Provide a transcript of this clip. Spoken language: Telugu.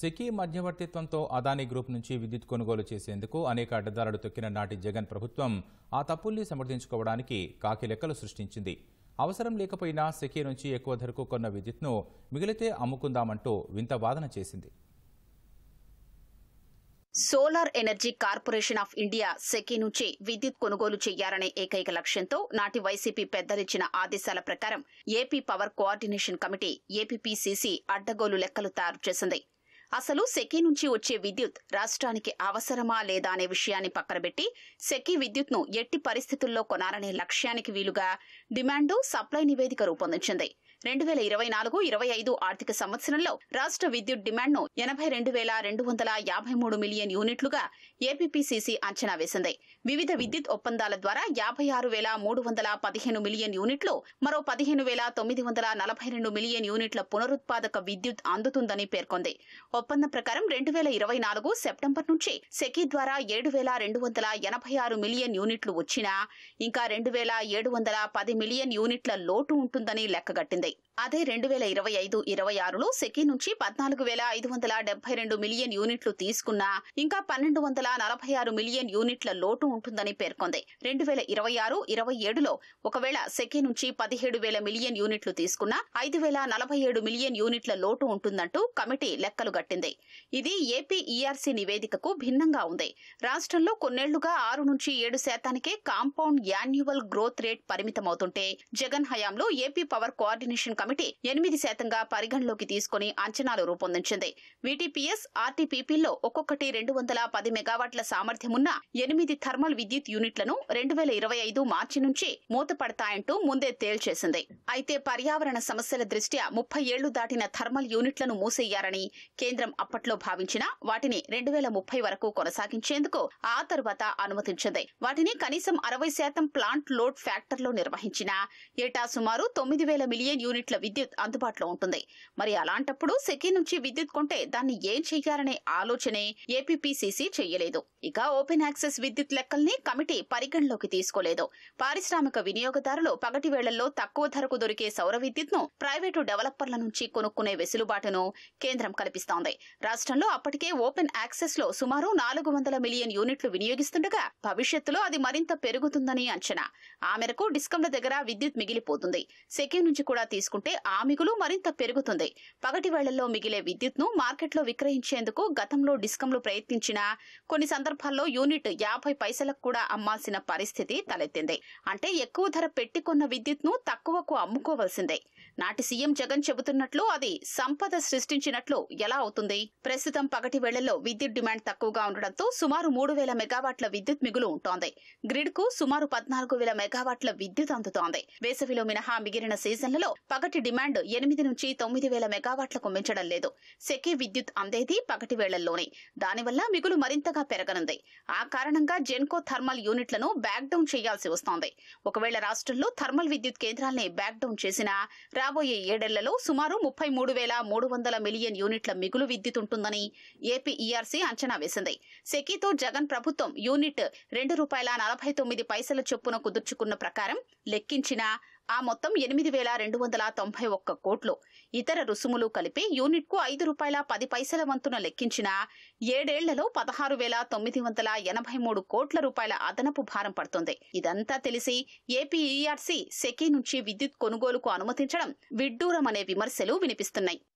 సెకీ మధ్యవర్తిత్వంతో అదానీ గ్రూప్ నుంచి విద్యుత్ కొనుగోలు చేసేందుకు అనేక అడ్డదారులు తొక్కిన నాటి జగన్ ప్రభుత్వం ఆ తప్పుల్ని సమర్థించుకోవడానికి కాకి లెక్కలు సృష్టించింది. అవసరం లేకపోయినా సెకీ నుంచి ఎక్కువ ధరకు కొన్న విద్యుత్ను మిగిలితే అమ్ముకుందామంటూ వింత వాదన చేసింది. Solar energy corporation of India SECI నుంచి విద్యుత్ కొనుగోలు చేయాలనే ఏకైక లక్ష్యంతో నాటి వైసీపీ పెద్దలిచ్చిన ఆదేశాల ప్రకారం AP power coordination committee APPCC అడ్డగోలు లెక్కలు తయారు చేసింది. అసలు సెకీ నుంచి వచ్చే విద్యుత్ రాష్ట్రానికి అవసరమా లేదా అనే విషయాన్ని పక్కనబెట్టి సెకీ విద్యుత్ను ఎట్టి పరిస్థితుల్లో కొనాలనే లక్ష్యానికి వీలుగా డిమాండ్ సప్లై నివేదిక రూపొందించింది. 2024-25 ఆర్థిక సంవత్సరంలో రాష్ట్ర విద్యుత్ డిమాండ్ను 82,253 మిలియన్ యూనిట్లుగా ఏపీపీసీసీ అంచనా వేసింది. వివిధ విద్యుత్ ఒప్పందాల ద్వారా 56,315 మిలియన్ యూనిట్లు, మరో 15,942 మిలియన్ యూనిట్ల పునరుత్పాదక విద్యుత్ అందుతుందని పేర్కొంది. ఒప్పందం ప్రకారం 2024 సెప్టెంబర్ నుంచి సెకీ ద్వారా 7,286 మిలియన్ యూనిట్లు వచ్చినా ఇంకా 2,710 మిలియన్ యూనిట్ల లోటు ఉంటుందని లెక్కగట్టింది. అదే 2025-26లో సెకీ నుంచి 14,572 మిలియన్ యూనిట్లు తీసుకున్నా ఇంకా 1,246 మిలియన్ యూనిట్ల లోటు ఉంటుందని పేర్కొంది. 2026-27లో ఒకవేళ సెకీ నుంచి 17,000 మిలియన్ యూనిట్లు తీసుకున్నా 5,047 మిలియన్ యూనిట్ల లోటు ఉంటుందంటూ కమిటీ లెక్కలు గట్టింది. ఇది ఏపీఈఆర్సీ నివేదికకు భిన్నంగా ఉంది. రాష్ట్రంలో కొన్నేళ్లుగా 6-7% కాంపౌండ్ యాన్యువల్ గ్రోత్ రేట్ పరిమితమవుతుంటే జగన్ హయాంలో ఏపీ పవర్ కోఆర్డినేషన్ కమిటీ 8% పరిగణలోకి తీసుకుని అంచనాలు రూపొందించింది. వీటీపీఎస్, ఆర్టీపీపీల్లో ఒక్కొక్కటి 210 మెగావాట్ల సామర్థ్యమున్న 8 థర్మల్ విద్యుత్ యూనిట్లను 2025 మార్చి నుంచి మూతపడతాయంటూ ముందే తేల్చేసింది. అయితే పర్యావరణ సమస్యల దృష్ట్యా 30 ఏళ్లు దాటిన థర్మల్ యూనిట్లను మూసేయాలని కేంద్రం అప్పట్లో భావించినా వాటిని 2030 వరకు కొనసాగించేందుకు ఆ తర్వాత అనుమతించింది. వాటిని కనీసం 60% ప్లాంట్ లోడ్ ఫ్యాక్టర్లో నిర్వహించినా ఏటా సుమారు 9,000 మిలియన్ యూనిట్ల విద్యుత్ అందుబాటులో ఉంటుంది. మరి అలాంటప్పుడు సెకీ నుంచి విద్యుత్ కొంటే దాన్ని ఏం చెయ్యాలనే ఆలోచనే ఏపీపీసీసీ చెయ్యలేదు. ఇక ఓపెన్ యాక్సెస్ విద్యుత్ లెక్కల్ని కమిటీ పరిగణలోకి తీసుకోలేదు. పారిశ్రామిక వినియోగదారులు పగటి వేళల్లో తక్కువ ధరకు దొరికే సౌర విద్యుత్ను ప్రైవేటు డెవలపర్ల నుంచి కొనుక్కునే వెసులుబాటును కేంద్రం కల్పిస్తోంది. రాష్ట్రంలో అప్పటికే ఓపెన్ యాక్సెస్ లో సుమారు 400 మిలియన్ యూనిట్లు వినియోగిస్తుండగా భవిష్యత్తులో అది మరింత పెరుగుతుందని అంచనా. ఆ మేరకు డిస్కంల దగ్గర విద్యుత్ మిగిలిపోతుంది. సెకీ నుంచి కూడా తీసుకుంటే ఆ మిగులు మరింత పెరుగుతుంది. పగటి వేళల్లో మిగిలే విద్యుత్ను మార్కెట్లో విక్రయించేందుకు గతంలో డిస్కంలు ప్రయత్నించినా కొన్ని సందర్భాల్లో యూనిట్ 50 పైసలకు కూడా అమ్మాల్సిన పరిస్థితి తలెత్తింది. అంటే ఎక్కువ ధర పెట్టుకున్న విద్యుత్ను తక్కువకు అమ్ముకోవాల్సిందే. నాటి సీఎం జగన్ చెబుతున్నట్లు అది సంపద సృష్టించినట్లు ఎలా అవుతుంది? ప్రస్తుతం పగటి వేళల్లో విద్యుత్ డిమాండ్ తక్కువగా ఉండడంతో సుమారు 3,000 మెగావాట్ల విద్యుత్ మిగులు ఉంటోంది. గ్రిడ్ కు సుమారు 14,000 మెగావాట్ల విద్యుత్ అందుతోంది. వేసవిలో మినహా మిగిలిన సీజన్లలో పగటి డిమాండ్ 8-9,000 మెగావాట్లకు మించడం లేదు. సెకీ విద్యుత్ అందేది పగటి వేళల్లోనే. దానివల్ల మిగులు మరింతగా పెరగనుంది. ఆ కారణంగా జెన్కో థర్మల్ యూనిట్లను బ్యాక్ డౌన్ చేయాల్సి వస్తోంది. ఒకవేళ రాష్ట్రంలో థర్మల్ విద్యుత్ కేంద్రాల్ని బ్యాక్ డౌన్ చేసినా రాబోయే 7 ఏళ్లలో సుమారు 33,300 మిలియన్ యూనిట్ల మిగులు విద్యుత్ ఉంటుందని ఏపీఈఆర్సీ అంచనా వేసింది. సెకీతో జగన్ ప్రభుత్వం యూనిట్ ₹2.49 చొప్పున కుదుర్చుకున్న ప్రకారం లెక్కించినా ఆ మొత్తం 8,291 కోట్లు. ఇతర రుసుములు కలిపి యూనిట్ కు ₹5.10 వంతున లెక్కించినా 7 ఏళ్లలో 16,983 కోట్ల రూపాయల అదనపు భారం పడుతుంది. ఇదంతా తెలిసి ఏపీఈఆర్సీ సెకీ నుంచి విద్యుత్ కొనుగోలుకు అనుమతించడం విడ్డూరమనే విమర్శలు వినిపిస్తున్నాయి.